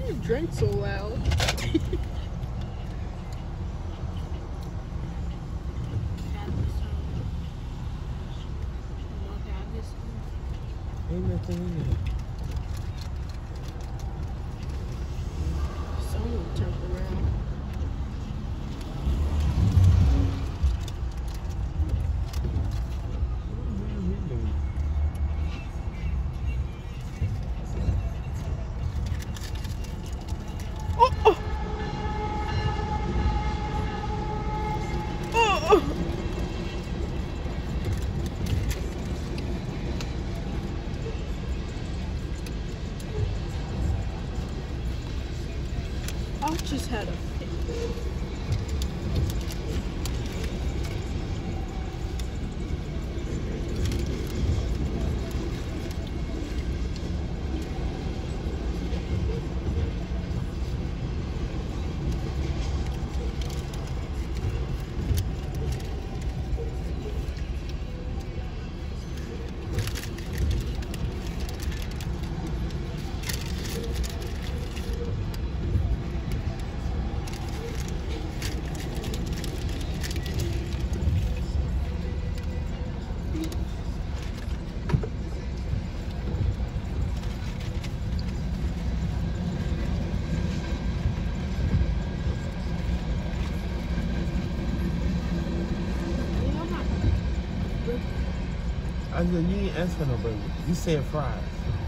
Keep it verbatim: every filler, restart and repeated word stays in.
you drink so loud? Ain't nothing in there. Someone turned around. Oh, oh. Oh. I just had a fit. I said, you ain't ask for no burger. You said fries.